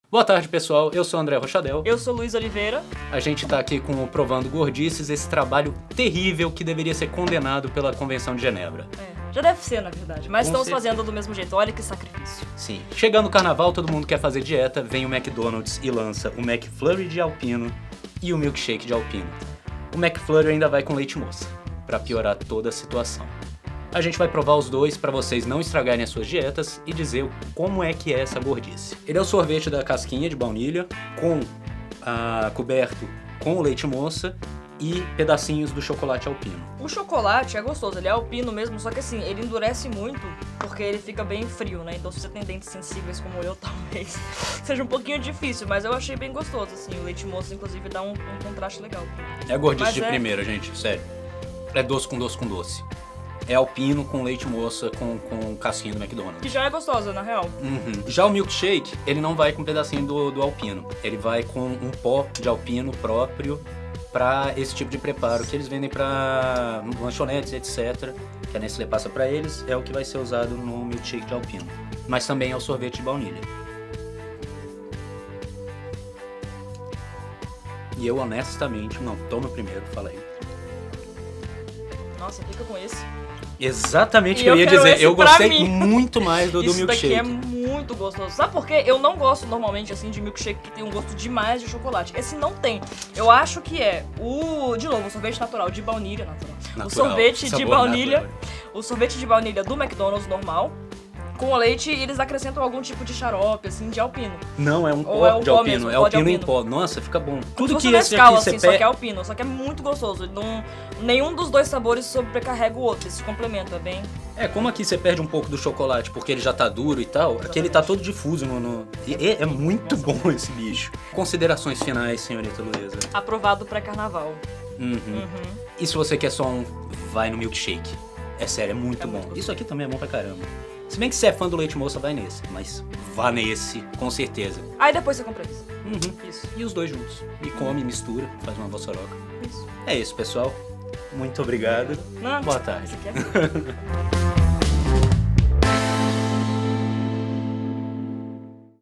Boa tarde, pessoal. Eu sou o André Rochadel. Eu sou Luiz Oliveira. A gente tá aqui com o Provando Gordices, esse trabalho terrível que deveria ser condenado pela Convenção de Genebra. Já deve ser, na verdade, mas Com estamos certeza. fazendo do mesmo jeito. Olha que sacrifício. Sim. Chegando o carnaval, todo mundo quer fazer dieta, vem o McDonald's e lança o McFlurry de Alpino e o Milkshake de Alpino. O McFlurry ainda vai com leite moça, pra piorar toda a situação. A gente vai provar os dois pra vocês não estragarem as suas dietas e dizer como é que é essa gordice. Ele é o sorvete da casquinha de baunilha, coberto com o leite moça e pedacinhos do chocolate alpino. O chocolate é gostoso, ele é alpino mesmo, só que assim, ele endurece muito porque ele fica bem frio, né? Então se você tem dentes sensíveis como eu, talvez seja um pouquinho difícil, mas eu achei bem gostoso, assim. O leite moça, inclusive, dá um contraste legal. É gordice Mas de primeira, gente, sério. É doce com doce com doce. É alpino com leite moça com casquinha do McDonald's. Que já é gostosa, na real. Já o milkshake, ele não vai com um pedacinho do alpino. Ele vai com um pó de alpino próprio pra esse tipo de preparo que eles vendem pra lanchonetes, etc. Que a Nestlé passa pra eles, é o que vai ser usado no milkshake de alpino. Mas também é o sorvete de baunilha. E eu honestamente não tomo primeiro, fala aí. Nossa, fica com esse. Exatamente o E que eu ia quero dizer. esse Eu pra gostei mim. muito mais do Isso milkshake. daqui é muito gostoso. Sabe por quê? Eu não gosto normalmente assim de milkshake que tem um gosto demais de chocolate. Esse não tem. Eu acho que é de novo, o sorvete natural de baunilha, natural. O sorvete de sabor baunilha, natural. o sorvete de baunilha do McDonald's normal. Com o leite, e eles acrescentam algum tipo de xarope, assim, de alpino. Não, é um Ou é pó um de pó alpino. mesmo, É pó de alpino em alpino. pó. Nossa, fica bom. Tudo Tudo que que esse Nescau, aqui você assim, só que é pega... alpino. Só que é muito gostoso. Nenhum dos dois sabores sobrecarrega o outro. Esse complemento é bem... É, como aqui você perde um pouco do chocolate porque ele já tá duro e tal, aqui ele tá todo difuso E é muito bom esse bicho. Considerações finais, senhorita Luísa. Aprovado pra carnaval. E se você quer só vai no milkshake. É sério, é muito bom. muito Isso aqui também é bom pra caramba. Se bem que se é fã do leite moça, vai nesse. Mas vá nesse, com certeza. Aí depois você compra isso. Isso. E os dois juntos. E come, mistura, faz uma bossoroca. Isso. É isso, pessoal. Muito obrigado. Não, Boa tarde. Isso aqui é...